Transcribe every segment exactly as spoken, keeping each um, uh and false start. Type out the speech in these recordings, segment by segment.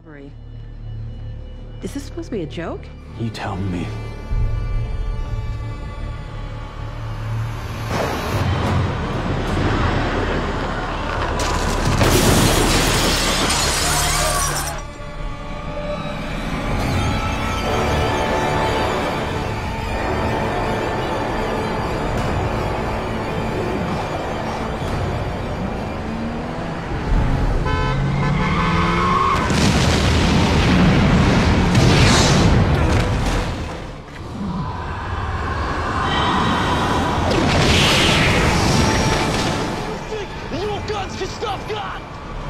robbery. Is this supposed to be a joke? You tell me. Stuff gun!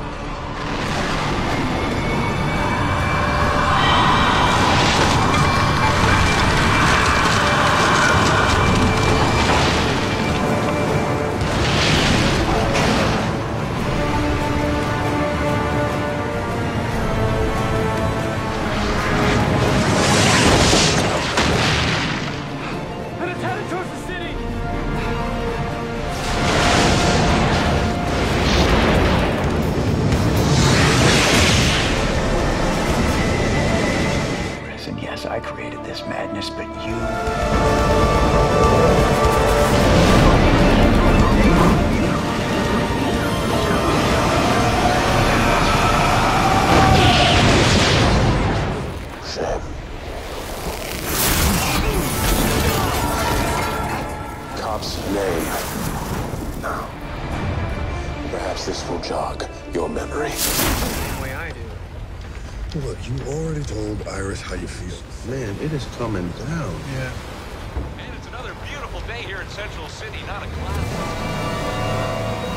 And it's headed towards the city! Yes, I created this madness, but you... Sam. Cop's name. Now, perhaps this will jog your memory. The way I do. Look, you already told Iris how you feel. Man, it is coming down. Yeah. And it's another beautiful day here in Central City, not a cloud.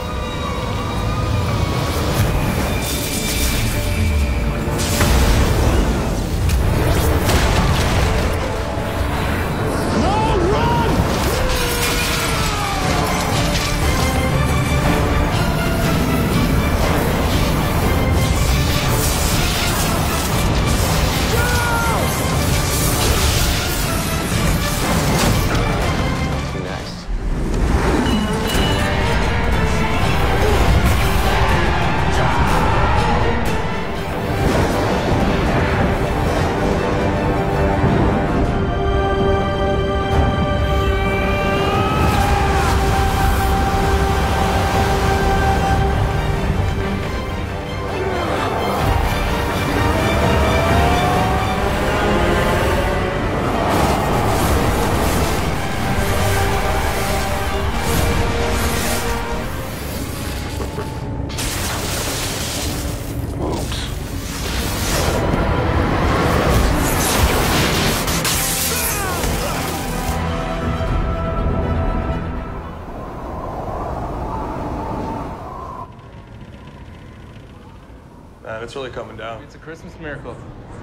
Man, it's really coming down. It's a Christmas miracle.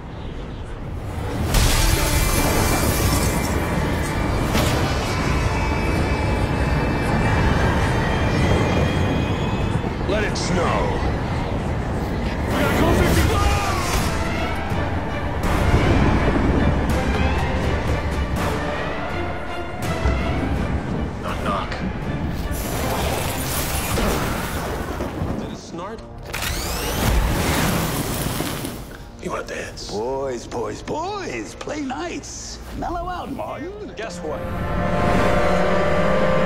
Let it snow. We gotta go fifty Knock, knock. Did it snort? You want to dance? Boys, boys, boys, play nice. Mellow out, Martin. Guess what?